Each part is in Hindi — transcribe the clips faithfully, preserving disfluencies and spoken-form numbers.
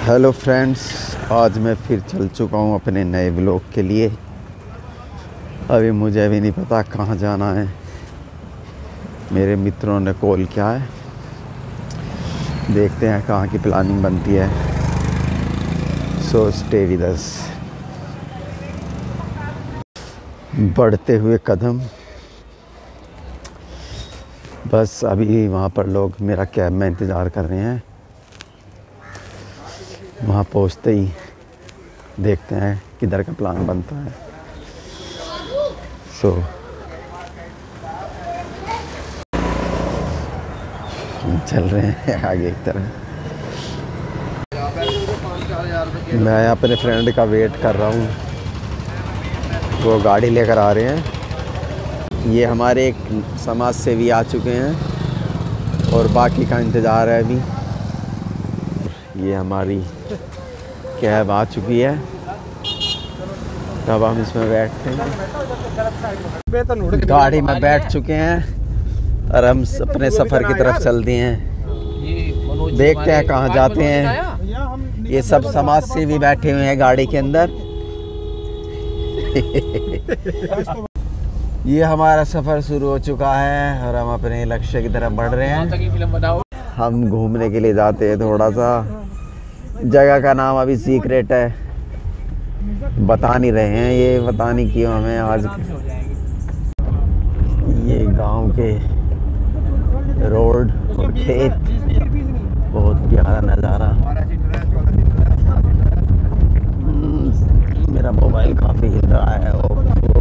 हेलो फ्रेंड्स, आज मैं फिर चल चुका हूँ अपने नए ब्लॉग के लिए। अभी मुझे भी नहीं पता कहाँ जाना है। मेरे मित्रों ने कॉल किया है, देखते हैं कहाँ की प्लानिंग बनती है। So stay with us. बढ़ते हुए कदम, बस अभी वहाँ पर लोग मेरा कैब में इंतज़ार कर रहे हैं। वहाँ पहुँचते ही देखते हैं किधर का प्लान बनता है। सो so, चल रहे हैं आगे की तरफ। मैं अपने फ्रेंड का वेट कर रहा हूँ, वो गाड़ी लेकर आ रहे हैं। ये हमारे एक समाज सेवी आ चुके हैं और बाकी का इंतज़ार है अभी। ये हमारी कैब आ चुकी है, तब हम इसमें बैठते हैं। गाड़ी में बैठ चुके हैं और हम अपने सफ़र की तरफ चल दिए हैं। देखते हैं कहाँ जाते हैं। ये सब समाज सेवी बैठे हुए हैं गाड़ी के अंदर। ये हमारा सफ़र शुरू हो चुका है और हम अपने लक्ष्य की तरफ बढ़ रहे हैं। हम घूमने के लिए जाते हैं। थोड़ा सा जगह का नाम अभी सीक्रेट है, बता नहीं रहे हैं। ये बता नहीं क्यों हमें आज। ये गांव के रोड और खेत, बहुत प्यारा नज़ारा। मेरा मोबाइल काफ़ी हिल रहा है। ओ,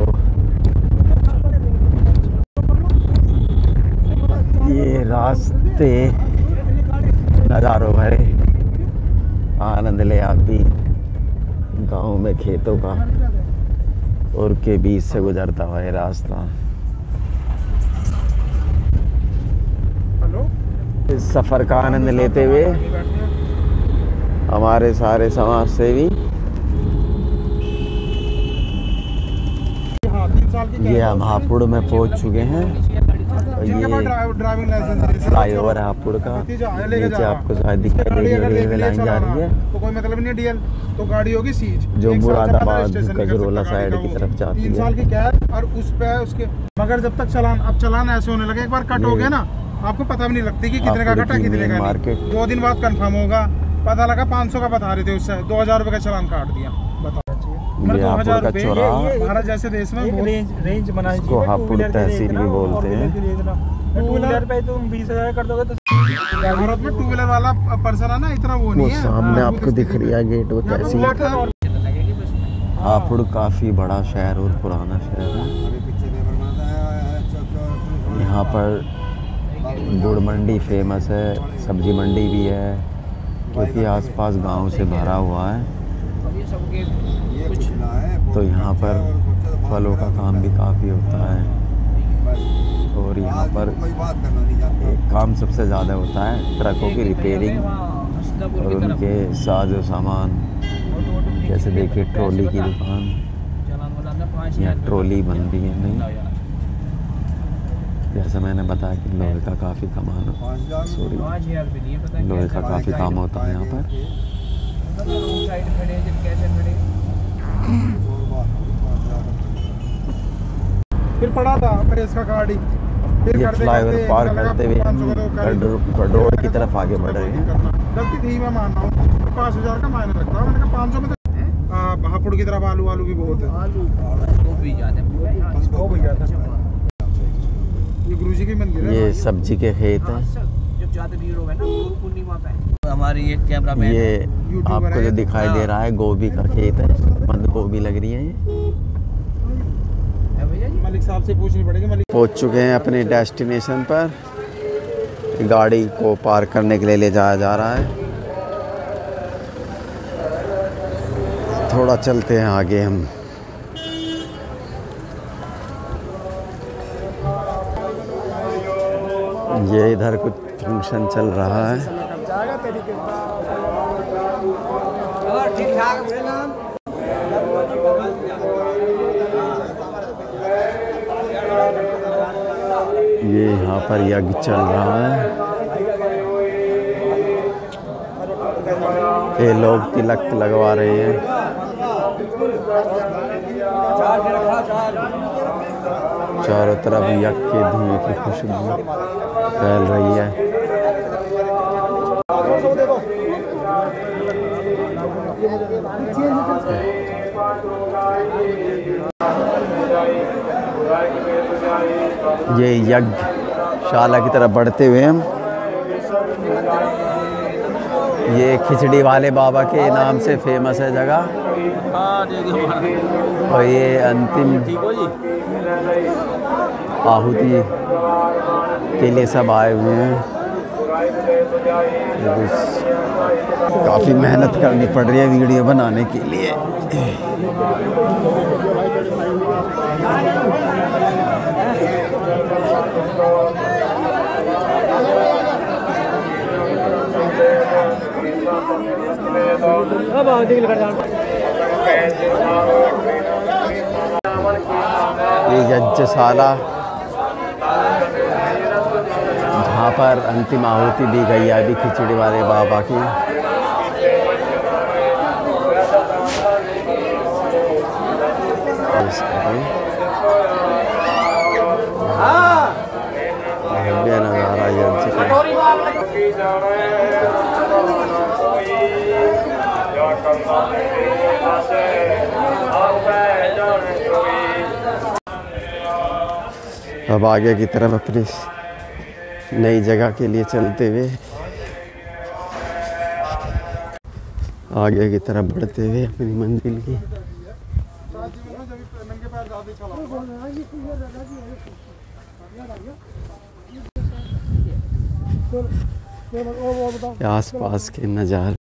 ये रास्ते नज़ारों भरे, आनंद ले आप भी। गांव में खेतों का और के बीच से गुजरता हुआ है रास्ता। इस सफ़र का आनंद लेते हुए हमारे सारे समाज सेवी, ये हम हापुड़ में पहुंच चुके हैं। ये फ्लाई ओवर है हापुड़ का। नीचे आपको शायद दिखाई देगी रेलवे लाइन जा रही है, तो कोई मतलब नहीं। डीएल तो गाड़ी होगी सीज, जो मुरादाबाद गजरोला साइड की तरफ जाती है। तीन साल की कैब और उस पे उसके मगर जब तक चलान अब चलान ऐसे होने लगे, एक बार कट हो गया ना, आपको पता भी नहीं लगती कि कितने का कटा कितने का मार्केट। दो दिन बाद कंफर्म होगा, पता लगा पाँच सौ का बता रहे थे, उससे दो हजार रुपए का चलान काट दिया। बताओ, ये हापुड़ का चौराहा, भारत जैसे देश में रेंज रेंज बना, इसको हापुड़ तहसील भी बोलते हैं। टू व्हीलर पे तुम बीस हजार कर दोगे तो भारत में टू व्हीलर वाला पर्सन है ना, इतना वो नहीं है। सामने आपको दिख रही है गेट, वो तहसील। हापुड़ काफ़ी बड़ा शहर और पुराना शहर है। यहाँ पर गुड़ मंडी फेमस है, सब्जी मंडी भी है, क्योंकि आसपास गांव से भरा हुआ है। तो यहाँ पर फलों का काम भी काफ़ी होता है। और यहाँ पर एक काम सबसे ज़्यादा होता है ट्रकों की रिपेयरिंग और उनके साजो सामान। जैसे देखिए ट्रॉली की दुकान, यहाँ ट्रॉली बनती है नहीं, जैसे मैंने बताया कि लोहे का काफ़ी कमान सॉरी लोहे का काफ़ी काम होता है यहाँ पर। फिर पड़ा था प्रेस का गाड़ी। ये फ्लाईओवर पार करते हुए रोड की तरफ आगे बढ़ रहे हैं। गलती थी, मैं मान रहा हूँ। पाँच हजार का मायने रखता है। मैंने कहा पाँच सौ में तो हापुड़ की तरफ आलू आलू भी बहुत है। आलू भी जाते हैं। ये गुरुजी की मंदिर है। ये सब्जी के खेत हैं। जब ज्यादा भीड़ होगा ना पूर्णिमा पे, हमारी एक कैमरा मैन, ये आपको जो दिखाई दे रहा है गोभी का खेत है, बंद गोभी लग रही है। ये मालिक साहब से पूछनी पड़ेगी। मालिक पहुंच चुके हैं अपने डेस्टिनेशन पर। गाड़ी को पार्क करने के लिए ले जाया जा रहा है। थोड़ा चलते हैं आगे हम। ये इधर कुछ फंक्शन चल रहा है। ये यहाँ पर यज्ञ चल रहा है। ये लोग तिलक लगवा रहे हैं। चारों तरफ यज्ञ के धुएं की खुशबू फैल रही है। ये यज्ञशाला की तरफ बढ़ते हुए हम ये खिचड़ी वाले बाबा के नाम से फेमस है जगह, और ये अंतिम आहुति के लिए सब आए हुए हैं। काफ़ी मेहनत करनी पड़ रही है वीडियो बनाने के लिए। ये यज्ञशाला जहाँ पर अंतिम आहुति दी गई है अभी खिचड़ी वाले बाबा की। भव्य नज़ारा यज्ञ का। अब आगे की तरफ अपनी नई जगह के लिए चलते हुए आगे की तरफ बढ़ते हुए अपनी मंजिल की आसपास के नज़ारे।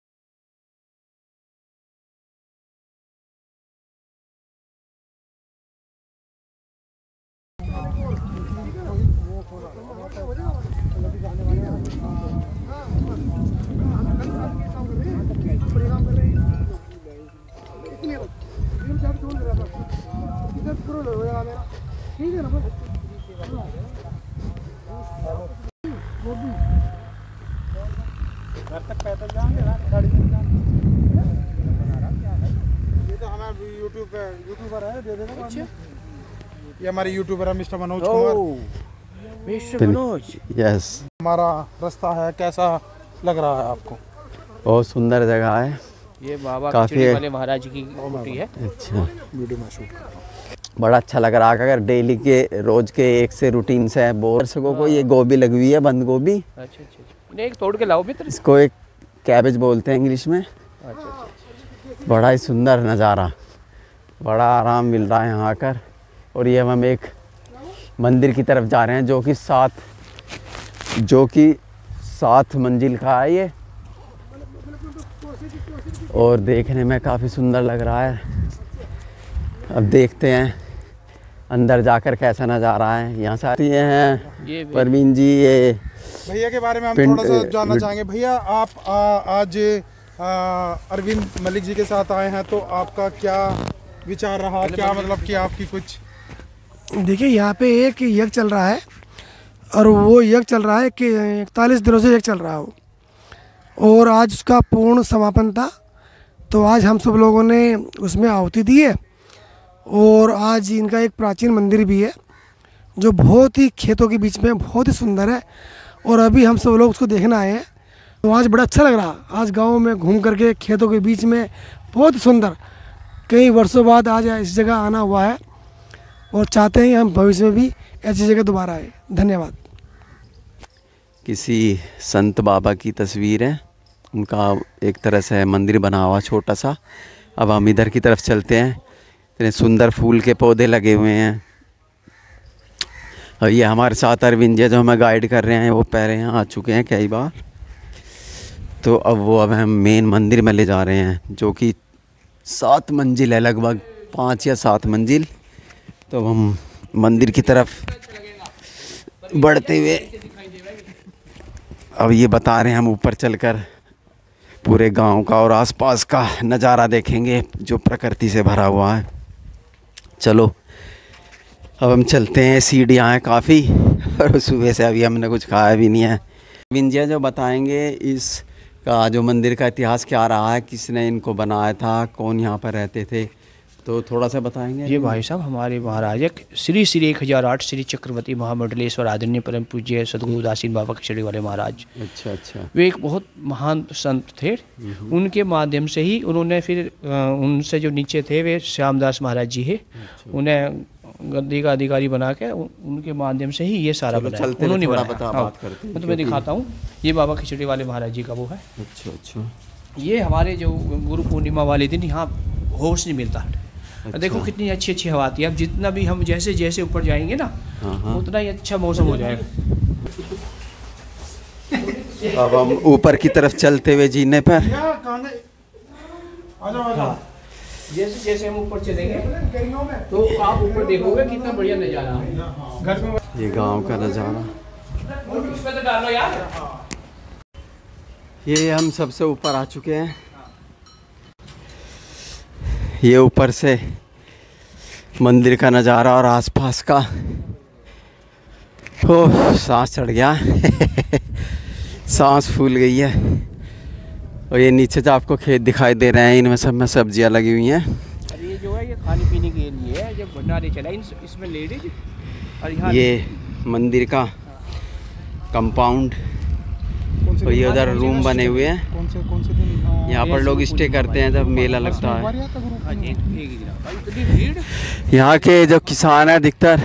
घर तक पैदल जाएंगे ना, गाड़ी से जाएंगे। ये तो हमारा यूट्यूब पे यूट्यूबर है, दे देना। ये हमारे यूट्यूबर है mister Manoj Kumar. Mister Manoj, yes. हमारा रास्ता है, कैसा लग रहा है आपको? बहुत सुंदर जगह है। ये बाबा काफी वाले महाराज की कुटी है। अच्छा, वीडियो में शूट कर रहा हूं। बड़ा अच्छा लग रहा है। अगर डेली के रोज के एक से रूटीन से है बोर सको को। ये गोभी लगी हुई है, बंद गोभी। अच्छा अच्छा, एक तोड़ के लाओ मित्र। इसको एक कैबेज बोलते हैं इंग्लिश में। अच्छा अच्छा, बड़ा ही सुंदर नज़ारा, बड़ा आराम मिल रहा है यहाँ आकर। और ये हम एक मंदिर की तरफ जा रहे हैं जो कि सात जो कि सात मंजिल का है ये, और देखने में काफ़ी सुंदर लग रहा है। अब देखते हैं अंदर जाकर कैसा नज़ारा है। यहाँ से आती हैं परवीन जी। ये भैया के बारे में हम थोड़ा सा जानना चाहेंगे। भैया आप आ, आज अरविंद मलिक जी के साथ आए हैं, तो आपका क्या विचार रहा, क्या मतलब कि आपकी कुछ? देखिए, यहाँ पे एक यज्ञ चल रहा है, और वो यज्ञ चल रहा है कि इकतालीस दिनों से यज्ञ चल रहा हो, और आज उसका पूर्ण समापन था। तो आज हम सब लोगों ने उसमें आहुति दी है, और आज इनका एक प्राचीन मंदिर भी है जो बहुत ही खेतों के बीच में बहुत ही सुंदर है, और अभी हम सब लोग उसको देखने आए हैं। तो आज बड़ा अच्छा लग रहा, आज गांव में घूम करके खेतों के बीच में बहुत सुंदर। कई वर्षों बाद आज इस जगह आना हुआ है, और चाहते हैं हम भविष्य में भी ऐसी जगह दोबारा आए। धन्यवाद। किसी संत बाबा की तस्वीर है, उनका एक तरह से मंदिर बना हुआ छोटा सा। अब हम इधर की तरफ चलते हैं। इतने सुंदर फूल के पौधे लगे हुए हैं। और ये हमारे साथ अरविंद जी जो हमें गाइड कर रहे हैं, वो पहले यहाँ आ चुके हैं कई बार। तो अब वो अब हम मेन मंदिर में ले जा रहे हैं जो कि सात मंजिल है, लगभग पाँच या सात मंजिल। तो हम मंदिर की तरफ बढ़ते हुए अब ये बता रहे हैं हम ऊपर चलकर पूरे गांव का और आसपास का नज़ारा देखेंगे जो प्रकृति से भरा हुआ है। चलो अब हम चलते हैं। सीढ़ियाँ हैं काफ़ी, और सुबह से अभी हमने कुछ खाया भी नहीं है। विंजिया जो बताएंगे इस का जो मंदिर का इतिहास क्या रहा है, किसने इनको बनाया था, कौन यहाँ पर रहते थे, तो थोड़ा सा बताएंगे। ये भाई साहब हमारे महाराज एक श्री श्री एक हज़ार आठ श्री चक्रवर्ती महामंडलेश्वर आदरणीय परम पूज्य सदगुरु उदासीन बाबा खिचड़ी वाले महाराज। अच्छा अच्छा। वे एक बहुत महान संत थे। उनके माध्यम से ही उन्होंने फिर उनसे जो नीचे थे वे श्यामदास महाराज जी है, उन्हें गद्दी का अधिकारी बना के उनके माध्यम से ही ये सारा बनाया उन्होंने बनाया। मैं तुम्हें दिखाता हूँ, ये बाबा खिचड़ी वाले महाराज जी का वो है। अच्छा अच्छा। ये हमारे जो गुरु पूर्णिमा वाले दिन यहाँ होश नहीं मिलता। अच्छा। देखो कितनी अच्छी अच्छी हवा आती है। अब जितना भी हम जैसे जैसे ऊपर जाएंगे ना उतना ही अच्छा मौसम हो जाएगा। अब हम ऊपर की तरफ चलते हुए जीने पर, हाँ, जैसे जैसे हम ऊपर चलेंगे तो आप ऊपर देखोगे कितना बढ़िया नज़ारा है। ये गांव का नज़ारा। इसमें तो डालो यार। ये हम सबसे ऊपर आ चुके हैं। ये ऊपर से मंदिर का नज़ारा और आसपास का, ओह सांस चढ़ गया सांस फूल गई है। और ये नीचे जो आपको खेत दिखाई दे रहे हैं, इनमें सब में सब्जियां लगी हुई हैं। और ये जो है ये खाने पीने के लिए है, जब भंडारे चला इसमें लेडीज। और यहाँ ये मंदिर का कंपाउंड, और ये उधर रूम बने हुए हैं। कौन से कौन से दिन यहाँ पर लोग स्टे करते हैं जब मेला लगता है। यहाँ के जो किसान हैं अधिकतर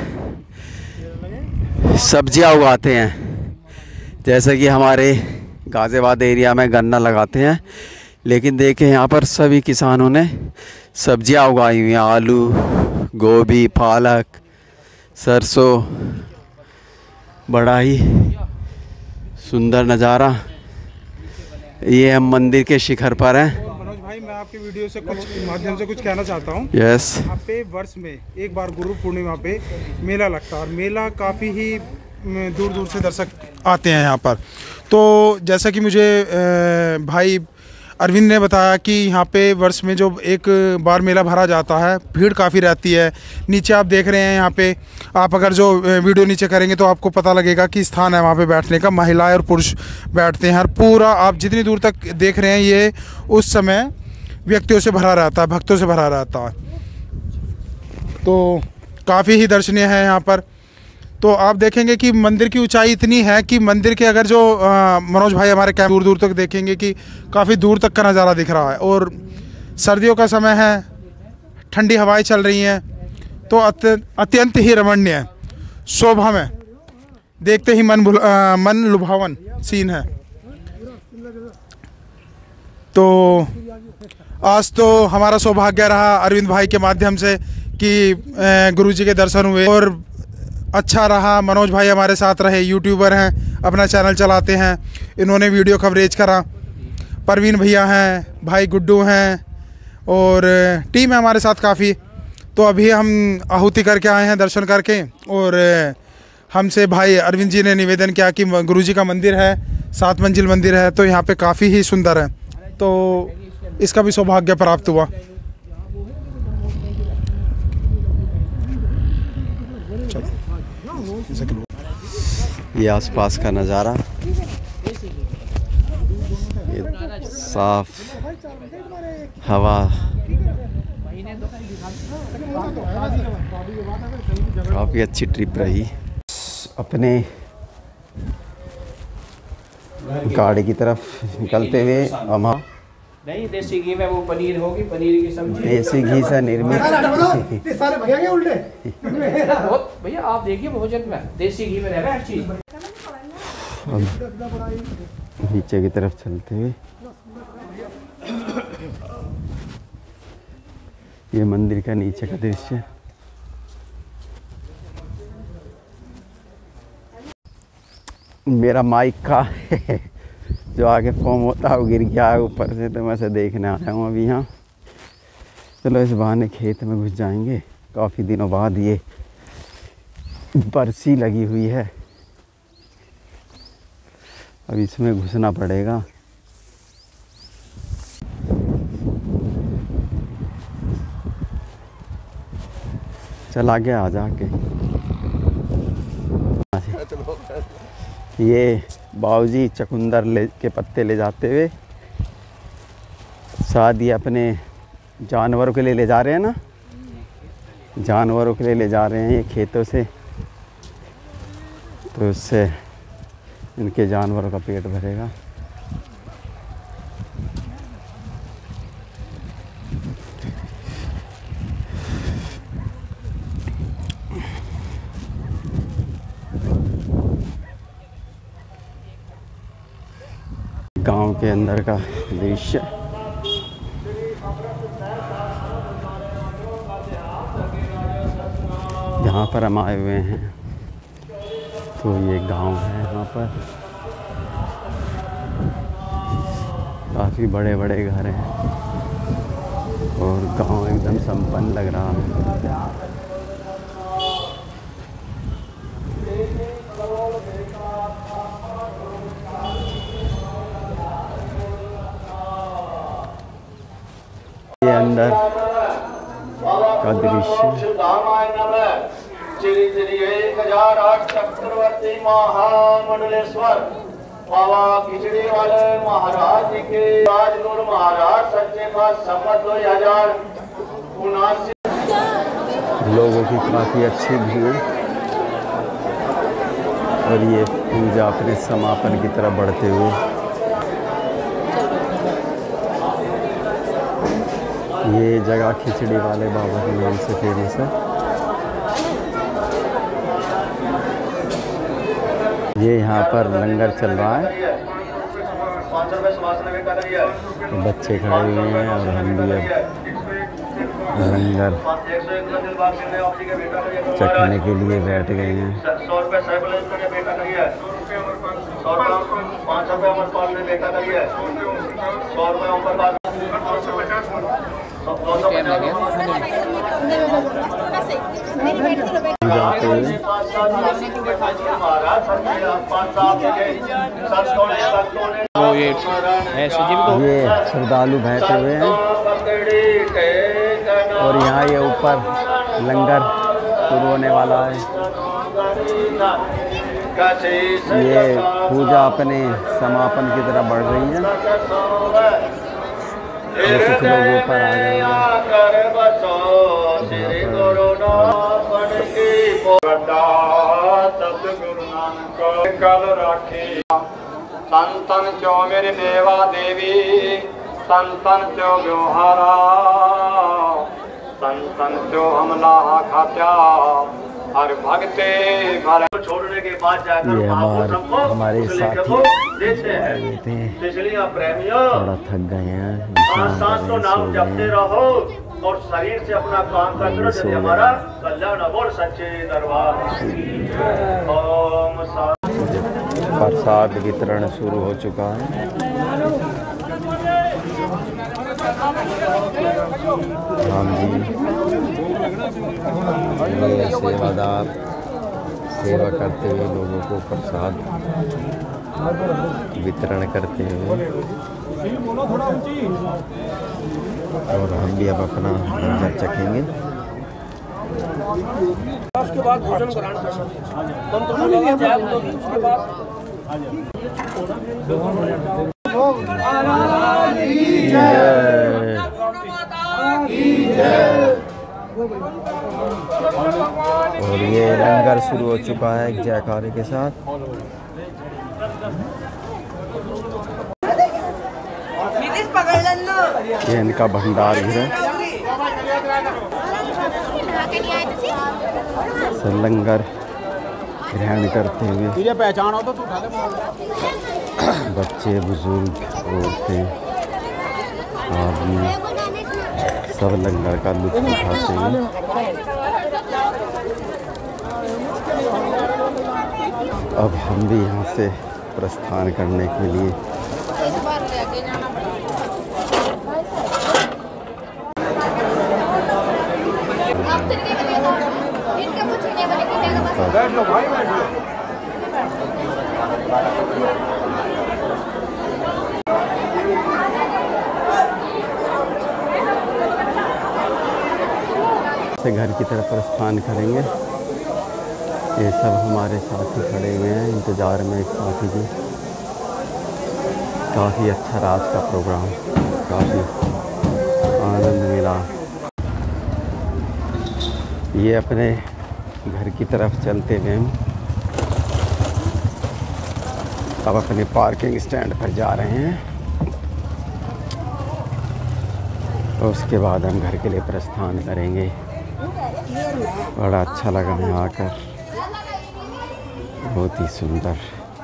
सब्जियाँ उगाते हैं, जैसे कि हमारे गाज़ियाबाद एरिया में गन्ना लगाते हैं, लेकिन देखें यहाँ पर सभी किसानों ने सब्जियाँ उगाई हुई हैं। आलू, गोभी, पालक, सरसों। बड़ा ही सुंदर नज़ारा। ये हम मंदिर के शिखर पर हैं। मनोज भाई, मैं आपके वीडियो से कुछ माध्यम से कुछ कहना चाहता हूँ। यस। यहाँ पे वर्ष में एक बार गुरु पूर्णिमा पे मेला लगता है, और मेला काफ़ी ही दूर दूर से दर्शक आते हैं यहाँ पर। तो जैसा कि मुझे भाई अरविंद ने बताया कि यहाँ पे वर्ष में जो एक बार मेला भरा जाता है, भीड़ काफ़ी रहती है। नीचे आप देख रहे हैं, यहाँ पे आप अगर जो वीडियो नीचे करेंगे तो आपको पता लगेगा कि स्थान है वहाँ पे बैठने का, महिलाएं और पुरुष बैठते हैं। हर पूरा आप जितनी दूर तक देख रहे हैं ये उस समय व्यक्तियों से भरा रहता है, भक्तों से भरा रहता है। तो काफ़ी ही दर्शनीय है यहाँ पर। तो आप देखेंगे कि मंदिर की ऊंचाई इतनी है कि मंदिर के अगर जो आ, मनोज भाई हमारे कैमरे दूर दूर तक देखेंगे कि काफ़ी दूर तक का नज़ारा दिख रहा है। और सर्दियों का समय है, ठंडी हवाएं चल रही हैं, तो अत्यंत ही रमणीय है, शोभा में देखते ही मन आ, मन लुभावन सीन है। तो आज तो हमारा सौभाग्य रहा अरविंद भाई के माध्यम से कि गुरुजी के दर्शन हुए, और अच्छा रहा। मनोज भाई हमारे साथ रहे, यूट्यूबर हैं, अपना चैनल चलाते हैं, इन्होंने वीडियो कवरेज करा। परवीन भैया हैं, भाई गुड्डू हैं, और टीम है हमारे साथ काफ़ी। तो अभी हम आहुति करके आए हैं दर्शन करके, और हमसे भाई अरविंद जी ने निवेदन किया कि गुरुजी का मंदिर है, सात मंजिल मंदिर है, तो यहाँ पे काफ़ी ही सुंदर है, तो इसका भी सौभाग्य प्राप्त हुआ। ये आसपास का नज़ारा, ये साफ हवा, काफ़ी अच्छी ट्रिप रही। अपने गाड़ी की तरफ निकलते हुए हम नहीं देसी घी में वो पनीर होगी, पनीर की सब्जी देसी घी से निर्मित। सारे भैया के उल्टे बहुत भैया आप देखिए भोजन में देसी घी में रह रहा है हर चीज। नीचे की तरफ चलते हुए ये मंदिर का नीचे का दृश्य। मेरा माइक का जो आगे फॉर्म होता है वो गिर गया है ऊपर से, तो मैं उसे देखने आया हूँ अभी यहाँ। चलो इस बहाने खेत में घुस जाएंगे। काफ़ी दिनों बाद ये बरसी लगी हुई है, अब इसमें घुसना पड़ेगा। चल आगे आ जाके। ये बाबूजी चकुंदर ले के पत्ते ले जाते हुए प्रसाद ये अपने जानवरों के लिए ले जा रहे हैं ना, जानवरों के लिए ले जा रहे हैं ये खेतों से, तो उससे इनके जानवरों का पेट भरेगा। गांव के अंदर का दृश्य। यहाँ पर हम आए हुए हैं तो ये गांव है। यहाँ पर काफ़ी बड़े बड़े घर हैं और गांव एकदम संपन्न लग रहा है। ये अंदर का दृश्य। चक्रवर्ती महामंडलेश्वर बाबा खिचड़ी वाले महाराज के राजगुरु महाराज सच्चे पातशाह दो हजार उनासी। लोगों की काफ़ी अच्छी भीड़ और ये पूजा अपने समापन की तरफ बढ़ते हुए। ये जगह खिचड़ी वाले बाबा के नाम से फेमस है। ये यहाँ पर लंगर चल रहा है, बच्चे खड़े हुए हैं और हम भी अब लंगर चखने के लिए बैठ गए हैं। तो ये ये श्रद्धालु बैठे हुए हैं और यहाँ ये ऊपर लंगर शुरू होने वाला है। ये पूजा अपने समापन की तरफ बढ़ रही है और कुछ लोग ऊपर आ गए हैं। संतन चो मेरे देवा देवी, संतन चो व्यवहारा, संतन चो हमला खात्या हर भगते भर। छोड़ने के बाद जाकर ये हमारे हमारे साथी थोड़ा थक गए हैं, सांस को नाम जपते रहो और शरीर से अपना काम करते रहो, जैसे हमारा कल्याण बोल सच्चे दरबार। ओम प्रसाद वितरण शुरू हो चुका है। राम जी ये सेवादार सेवा करते हुए लोगों को प्रसाद वितरण करते हुए, और हम भी अब अपना लंगर चखेंगे। उसके बाद भोजन ग्रहण और ये लंगर शुरू हो चुका है एक जयकारे के साथ। ये इनका भंडार है, लंगर ग्रहण करते हुए तुझे पहचान हो तो तू उठा ले। बच्चे, बुजुर्ग, औरतें, आदमी सब लंगर का लुत्फ उठाते हैं। अब हम भी यहाँ से प्रस्थान करने के लिए बैठ लो भाई, बैठ लो। से घर की तरफ प्रस्थान करेंगे। ये सब हमारे साथी खड़े हुए हैं इंतज़ार में एक साथी की। काफ़ी अच्छा रात का प्रोग्राम, काफ़ी ये अपने घर की तरफ चलते हुए हम अब अपने पार्किंग स्टैंड पर जा रहे हैं। तो उसके बाद हम घर के लिए प्रस्थान करेंगे। बड़ा अच्छा लगा यहाँ आकर, बहुत ही सुंदर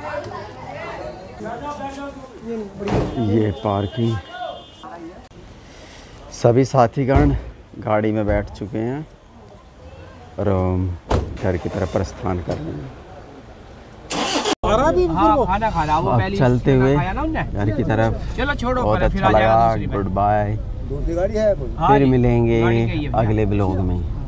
ये पार्किंग। सभी साथीगण गाड़ी में बैठ चुके हैं और हम घर की तरफ प्रस्थान कर रहे हैं। हाँ, खाना खाना वो अब चलते हुए घर की तरफ। चलो छोड़ो, बहुत अच्छा लगा। गुड बाय, दूसरी गाड़ी है। फिर मिलेंगे अगले ब्लॉग में।